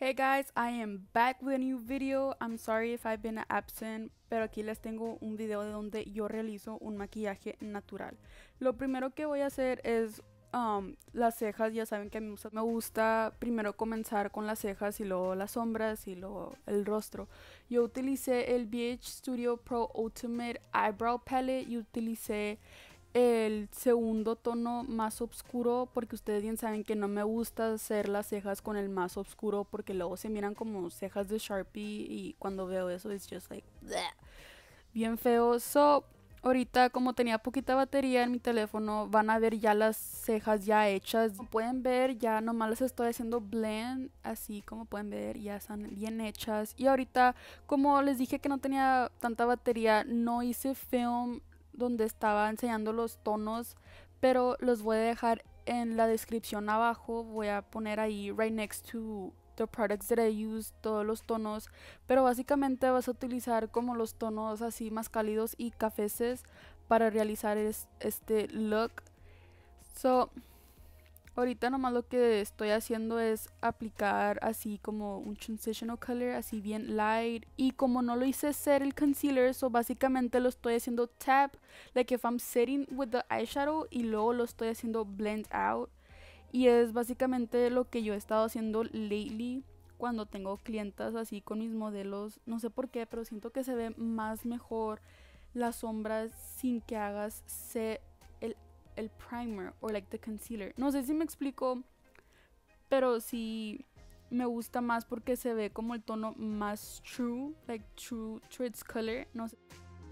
Hey guys, I am back with a new video. I'm sorry if I've been absent, pero aquí les tengo un video de donde yo realizo un maquillaje natural. Lo primero que voy a hacer es las cejas. Ya saben que a mí me gusta primero comenzar con las cejas y luego las sombras y luego el rostro. Yo utilicé el BH Studio Pro Ultimate Eyebrow Palette y utilicé el segundo tono más oscuro porque ustedes bien saben que no me gusta hacer las cejas con el más oscuro porque luego se miran como cejas de Sharpie y cuando veo eso es just like bleh, bien feo. So ahorita como tenía poquita batería en mi teléfono van a ver ya las cejas ya hechas. Como pueden ver ya nomás les estoy haciendo blend, así como pueden ver ya están bien hechas. Y ahorita como les dije que no tenía tanta batería, no hice film donde estaba enseñando los tonos, pero los voy a dejar en la descripción abajo. Voy a poner ahí right next to the products that I use todos los tonos, pero básicamente vas a utilizar como los tonos así más cálidos y cafeces para realizar este look. So ahorita nomás lo que estoy haciendo es aplicar así como un transitional color, así bien light. Y como no lo hice ser el concealer, so básicamente lo estoy haciendo tap, like if I'm sitting with the eyeshadow, y luego lo estoy haciendo blend out. Y es básicamente lo que yo he estado haciendo lately cuando tengo clientas así con mis modelos. No sé por qué, pero siento que se ve más mejor las sombras sin que hagas el el primer o like the concealer. No sé si me explico, pero sí me gusta más porque se ve como el tono más true, like true to its color. No sé.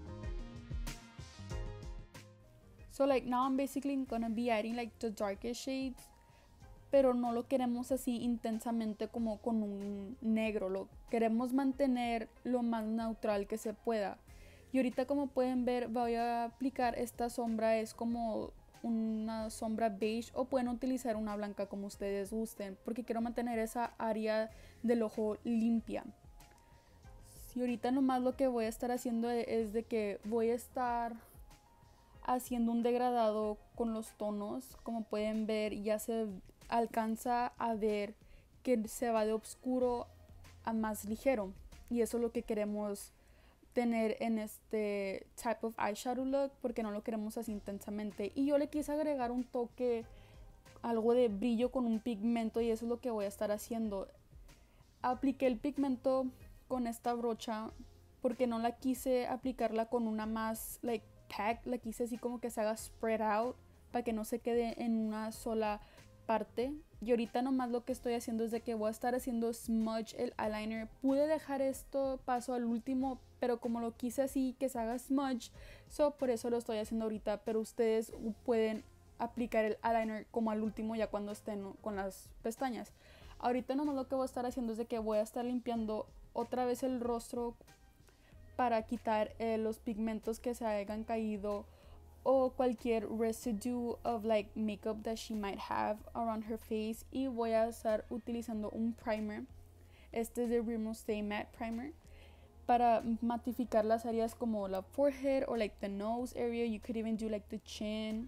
So like now I'm basically gonna be adding like the darkest shades, pero no lo queremos así intensamente como con un negro, lo queremos mantener lo más neutral que se pueda. Y ahorita como pueden ver voy a aplicar esta sombra, es como una sombra beige o pueden utilizar una blanca como ustedes gusten, porque quiero mantener esa área del ojo limpia. Y ahorita nomás lo que voy a estar haciendo es de que voy a estar haciendo un degradado con los tonos. Como pueden ver ya se alcanza a ver que se va de oscuro a más ligero, y eso es lo que queremos tener en este type of eyeshadow look, porque no lo queremos así intensamente. Y yo le quise agregar un toque, algo de brillo con un pigmento, y eso es lo que voy a estar haciendo. Apliqué el pigmento con esta brocha porque no la quise aplicarla con una más like pack, la quise así como que se haga spread out para que no se quede en una sola parte. Y ahorita nomás lo que estoy haciendo es de que voy a estar haciendo smudge el eyeliner. Pude dejar esto paso al último, pero como lo quise así que se haga smudge, so por eso lo estoy haciendo ahorita. Pero ustedes pueden aplicar el eyeliner como al último, ya cuando estén con las pestañas. Ahorita nomás lo que voy a estar haciendo es de que voy a estar limpiando otra vez el rostro para quitar los pigmentos que se hayan caído o cualquier residue of like makeup that she might have around her face. Y voy a estar utilizando un primer. Este es de Rimmel Stay Matte Primer para matificar las áreas como la forehead or like the nose area. You could even do like the chin.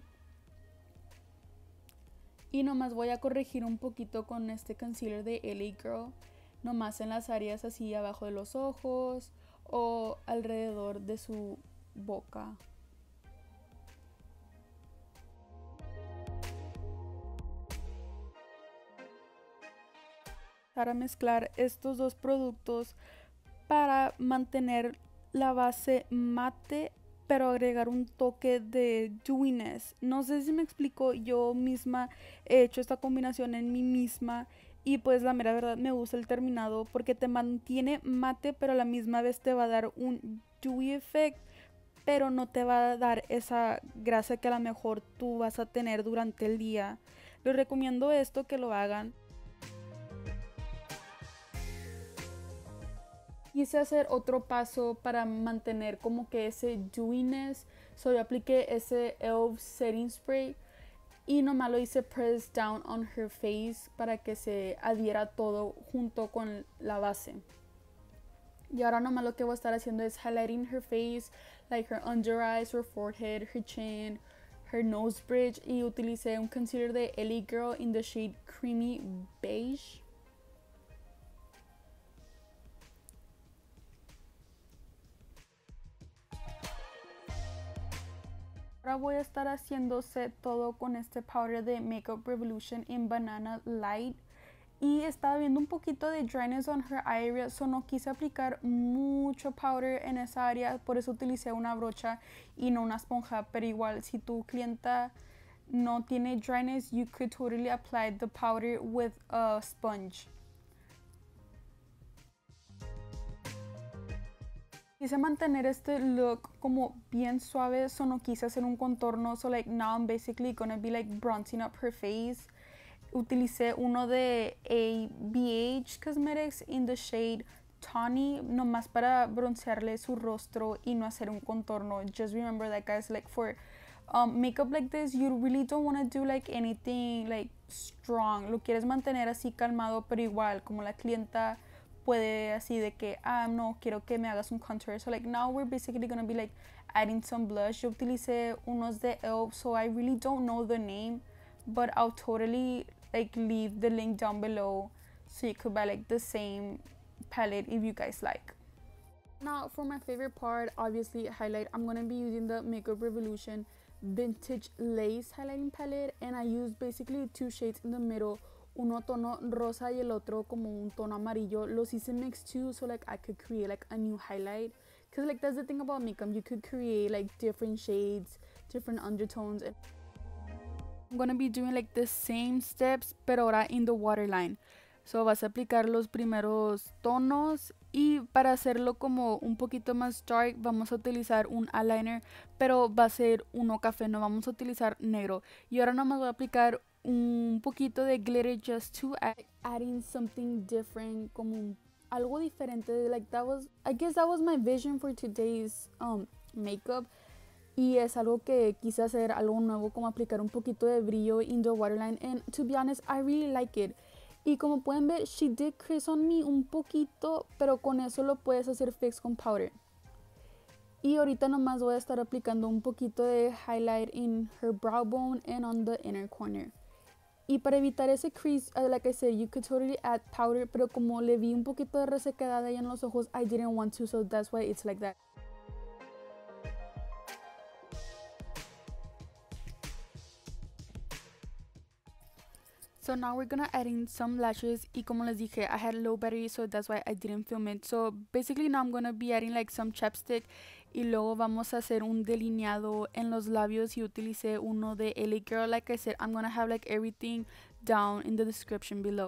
Y nomás voy a corregir un poquito con este concealer de LA Girl, nomás en las áreas así abajo de los ojos o alrededor de su boca. Para mezclar estos dos productos para mantener la base mate, pero agregar un toque de dewiness. No sé si me explico, yo misma he hecho esta combinación en mí misma y pues la mera verdad me gusta el terminado porque te mantiene mate, pero a la misma vez te va a dar un dewy effect, pero no te va a dar esa grasa que a lo mejor tú vas a tener durante el día. Les recomiendo esto, que lo hagan. Quise hacer otro paso para mantener como que ese dewiness, so yo apliqué ese e.l.f. setting spray y nomás lo hice press down on her face para que se adhiera todo junto con la base. Y ahora nomás lo que voy a estar haciendo es highlighting her face, like her under eyes, her forehead, her chin, her nose bridge, y utilicé un concealer de LA Girl in the shade Creamy Beige. Ahora voy a estar haciéndose todo con este powder de Makeup Revolution en Banana Light. Y estaba viendo un poquito de dryness on her eye area, so no quise aplicar mucho powder en esa área, por eso utilicé una brocha y no una esponja. Pero igual, si tu clienta no tiene dryness, you could totally apply the powder with a sponge. Quise mantener este look como bien suave, so no quise hacer un contorno, so like now I'm basically gonna be like bronzing up her face. Utilicé uno de ABH Cosmetics in the shade Tawny, nomás para broncearle su rostro y no hacer un contorno. Just remember that, guys, like for makeup like this, you really don't want to do like anything like strong. Lo quieres mantener así calmado, pero igual, como la clienta puede así de que, no, quiero que me hagas un contour. So like now we're basically gonna be like adding some blush. Yo utilicé unos de e.l.f., so I really don't know the name, but I'll totally like leave the link down below so you could buy like the same palette if you guys like. Now for my favorite part, obviously highlight, I'm gonna be using the Makeup Revolution Vintage Lace highlighting palette, and I use basically two shades in the middle, uno tono rosa y el otro como un tono amarillo. Los hice mixed too, so like I could create like a new highlight, because like that's the thing about makeup, you could create like different shades, different undertones. And I'm gonna be doing like the same steps, pero ahora in the waterline. So vas a aplicar los primeros tonos y para hacerlo como un poquito más dark vamos a utilizar un eyeliner, pero va a ser uno café, no vamos a utilizar negro. Y ahora nomás voy a aplicar un poquito de glitter just to adding something different, como algo diferente. Like I guess that was my vision for today's makeup. Y es algo que quise hacer, algo nuevo, como aplicar un poquito de brillo in the waterline. And to be honest, I really like it. Y como pueden ver, she did crease on me un poquito, pero con eso lo puedes hacer fix con powder. Y ahorita nomás voy a estar aplicando un poquito de highlight in her brow bone and on the inner corner. Y para evitar ese crease, like I said, you could totally add powder, pero como le vi un poquito de resequedad ahí en los ojos, I didn't want to, so that's why it's like that. So now we're gonna add in some lashes, y como les dije, I had low battery, so that's why I didn't film it. So basically now I'm gonna be adding like some chapstick, y luego vamos a hacer un delineado en los labios, y utilicé uno de LA Girl. Like I said, I'm gonna have like everything down in the description below.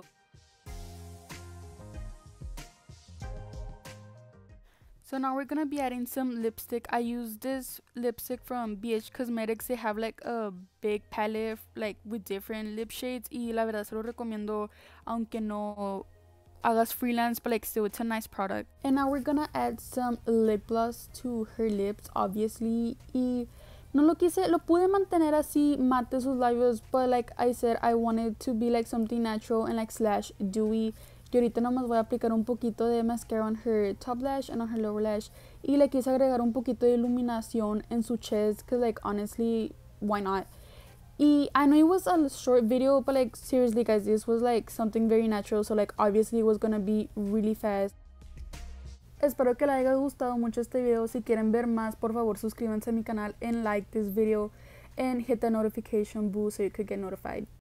So now we're gonna be adding some lipstick. I use this lipstick from BH Cosmetics. They have like a big palette like with different lip shades, y la verdad se lo recomiendo aunque no hagas freelance, but like still it's a nice product. And now we're gonna add some lip gloss to her lips, obviously. Y no lo quise, lo pude mantener así mate sus labios, but like I said, I wanted to be like something natural and like slash dewy. Y ahorita nomás voy a aplicar un poquito de mascara on her top lash and on her lower lash. Y le quise agregar un poquito de iluminación en su chest, because like honestly, why not? Y I know it was a short video, but like seriously guys, this was like something very natural, so like obviously it was gonna be really fast. Espero que les haya gustado mucho este video. Si quieren ver más, por favor suscríbanse a mi canal and like this video and hit the notification bell so you could get notified.